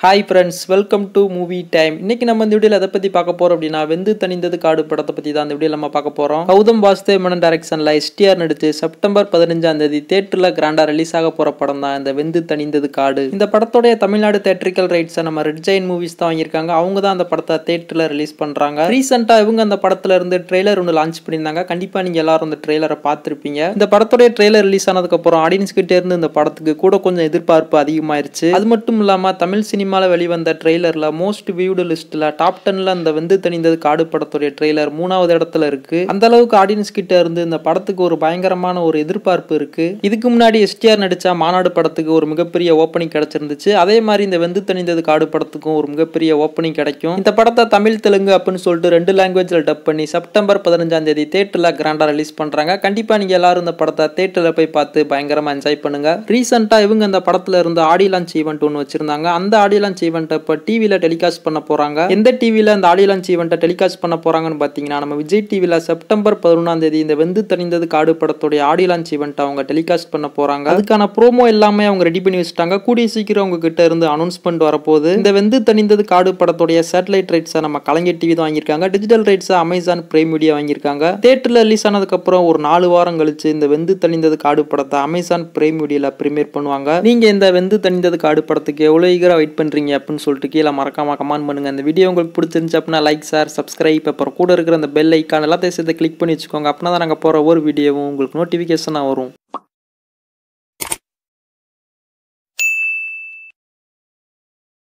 Hi friends, welcome to movie time. இன்னைக்கு நம்ம இந்த வீடியோல எதை பத்தி பார்க்க போறோம் அப்படினா வெந்து தணிந்தது காடு படத்தை பத்தி தான் இந்த வீடியோல நம்ம பார்க்க போறோம். கௌதம் வாசுதேவ் மேனன் டைரக்ஷன்ல STR நடிச்சு செப்டம்பர் 15ஆம் தேதி தியேட்டர்ல கிராண்டா ரிலீஸ் ஆக போற படம் தான் இந்த வெந்து தணிந்தது காடு. இந்த படத்தோட தமிழ்நாடு தியேட்ரிக்கல் ரைட்ஸ் நம்ம ரெட் ஜெயின் மூவிஸ் தான் வாங்கியிருக்காங்க. அவங்க தான் அந்த படத்தை தியேட்டர்ல ரிலீஸ் பண்றாங்க. ரீசன்ட்டா இவங்க அந்த படத்துல இருந்து ட்ரெய்லர் ஒன்னு லான்ச் பண்ணிருந்தாங்க. கண்டிப்பா நீங்க எல்லாரும் அந்த ட்ரெய்லரை பார்த்திருப்பீங்க. இந்த படத்தோட ட்ரெய்லர் ரிலீஸ் ஆனதுக்கு அப்புறம் ஆடியன்ஸ் கிட்ட இருந்து இந்த படத்துக்கு கூட கொஞ்சம் எதிர்பார்ப்பு அதிகமாயிருச்சு. அது மட்டும் இல்லாம தமிழ் சினிமால வெளிவந்த ட்ரெய்லர்ல மோஸ்ட் வியூடு லிஸ்ட்ல டாப் 10ல அந்த வெந்து தணிந்தது காடு படத்தோட ட்ரெய்லர் 3வது இடத்துல இருக்கு. அந்த அளவுக்கு ஆடியன்ஸ் கிட்ட இருந்து இந்த படத்துக்கு ஒரு பயங்கரமான ஒரு எதிர்பார்ப்பு இருக்கு. இதுக்கு முன்னாடி STR நடிச்ச மாநாடு படத்துக்கு ஒரு மிகப்பெரிய ஓப்பனிங் கிடைச்சிருந்துச்சு. அதே மாதிரி இந்த வெந்து தணிந்தது காடு படத்துக்கும் ஒரு மிகப்பெரிய ஓப்பனிங் கிடைக்கும். இந்த படத்தை தமிழ் தெலுங்கு அப்படின்னு சொல்லிட்டு 2 லாங்குவேஜ்ல டப் பண்ணி செப்டம்பர் 15ஆம் தேதி தியேட்டர்ல கிராண்டா ரிலீஸ் பண்றாங்க. கண்டிப்பா நீங்க எல்லாரும் இந்த படத்தை தியேட்டர்ல போய் பார்த்து பயங்கரமா என்ஜாய் பண்ணுங்க. ரீசெண்டா இவங்க அந்த படத்துல இருந்து ஆடியோ லான்ச் ஈவென்ட் ஒன்னு வச்சிருந்தாங்க. அந்த ஆடியோ லான்ச் ஈவென்ட் இப்ப டிவில டெலிகாஸ்ட் பண்ண போறாங்க. எந்த டிவில அந்த ஆடியோ லான்ச் ஈவென்ட் டெலிகாஸ்ட் பண்ண போறாங்கன்னு பாத்தீங்கன்னா நம்ம விஜய் டிவில செப்டம்பர் 11ஆம் தேதி இந்த வெந்து தணிந்தது காடு படத்தோட ஆடியோ லான்ச் ஈவென்ட் அவங்க டெலிகாஸ்ட் பண்ண போறாங்க. அதுக்கான ப்ரோமோ எல்லாமே அவங்க ரெடி பண்ணி வச்சிட்டாங்க. கூடிய சீக்கிரம் அவங்க கிட்ட இருந்து அனௌன்ஸ்மெண்ட் வரப்போகுது. இந்த வெந்து தணிந்தது காடு படத்தோட சேட்டலைட் ரைட்ஸ் நம்ம கலைஞர் டிவி தான் வாங்கியிருக்காங்க. Digital rights Amazon Prime media வாங்கியிருக்காங்க. தியேட்டர்ல ரிலீஸ் ஆனதுக்கு அப்புறம் ஒரு 4 வாரம் கழிச்சு இந்த வெந்து தணிந்தது காடு படத்தை அமேசான் பிரைம் மீடியால பிரீமியர் பண்ணுவாங்க. நீங்க இந்த வெந்து தணிந்தது காடு படத்துக்கு எவ்வளவு ஈகரா வெயிட் பண்றீங்க அப்படின்னு சொல்லிட்டு கீழே மறக்காம கமெண்ட் பண்ணுங்க. இந்த வீடியோ உங்களுக்கு பிடிச்சிருந்துச்சு அப்படின்னா லைக், ஷேர், சப்ஸ்கிரைப், அப்புறம் கூட இருக்கிற அந்த பெல் ஐக்கான் எல்லாத்தையும் சேர்த்து கிளிக் பண்ணி வச்சுக்கோங்க. அப்படின்னா தான் நாங்கள் போற ஒரு வீடியோவும் உங்களுக்கு நோட்டிஃபிகேஷனாக வரும்.